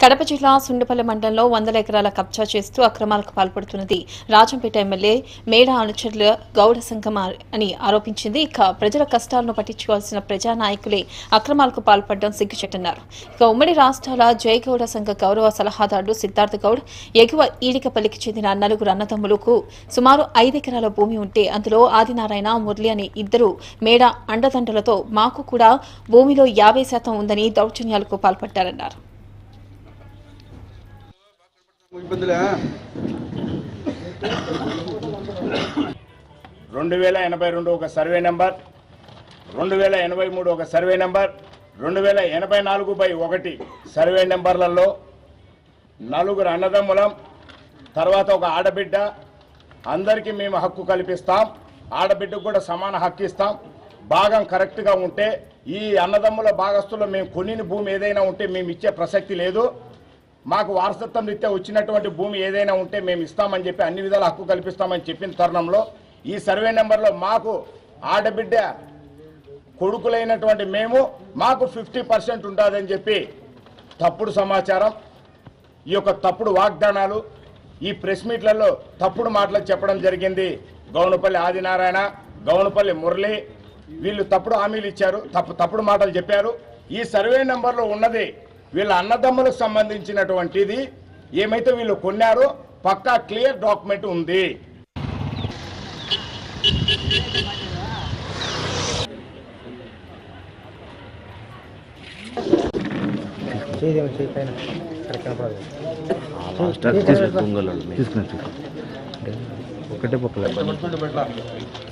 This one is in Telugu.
కడప జిల్లా సుండిపల్లి మండలంలో 100 ఎకరాల కబ్జా చేస్తూ అక్రమాలకు పాల్పడుతున్నది రాజంపేట ఎమ్మెల్యే మేడా అనుచరుల గౌడ సంఘం అని ఆరోపించింది. ఇక ప్రజల కష్టాలను పట్టించుకోవాల్సిన ప్రజానాయకులే అక్రమాలకు పాల్పడడం సిగ్గుచేటన్నారు. ఇక ఉమ్మడి రాష్ట్రాల జయగౌడ సంఘ గౌరవ సలహాదారుడు సిద్ధార్థ గౌడ్ ఎగువ ఈడికపల్లికి చెందిన 4 అన్నదమ్ములకు సుమారు 5 ఎకరాల భూమి ఉంటే అందులో ఆదినారాయణ, మురళి అనే ఇద్దరు మేడా అండదండలతో మాకు కూడా భూమిలో 50% ఉందని దౌర్జన్యాలకు పాల్పడ్డారన్నారు. 2082 ఒక సర్వే నెంబర్, 2083 ఒక సర్వే నెంబర్, 2084/1 సర్వే నెంబర్లలో 4 అన్నదమ్ములం, తర్వాత ఒక ఆడబిడ్డ, అందరికీ మేము హక్కు కల్పిస్తాం. ఆడబిడ్డకు కూడా సమాన హక్కు ఇస్తాం. భాగం కరెక్ట్గా ఉంటే ఈ అన్నదమ్ముల భాగస్తుల్లో మేము కొనిన భూమి ఏదైనా ఉంటే మేము ఇచ్చే ప్రసక్తి లేదు. మాకు వారసత్వం రీత్యా వచ్చినటువంటి భూమి ఏదైనా ఉంటే మేము ఇస్తామని చెప్పి అన్ని విధాల హక్కు కల్పిస్తామని చెప్పిన తరుణంలో ఈ సర్వే నెంబర్లో మాకు ఆడబిడ్డ కొడుకులైనటువంటి మేము మాకు 50% ఉంటుందని చెప్పి తప్పుడు సమాచారం, ఈ యొక్క తప్పుడు వాగ్దానాలు ఈ ప్రెస్ మీట్లలో తప్పుడు మాటలు చెప్పడం జరిగింది. గౌనపల్లి ఆదినారాయణ, గౌనపల్లి మురళి వీళ్ళు తప్పుడు హామీలు ఇచ్చారు, తప్పుడు మాటలు చెప్పారు. ఈ సర్వే నెంబర్లో ఉన్నది వీళ్ళ అన్నదమ్ములకు సంబంధించినటువంటిది. ఏమైతే వీళ్ళు కొన్నారో పక్కా క్లియర్ డాక్యుమెంట్ ఉంది. ఒకటే పక్కల